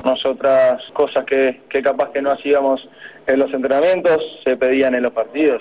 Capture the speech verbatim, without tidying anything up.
Nosotras cosas que, que capaz que no hacíamos en los entrenamientos se pedían en los partidos.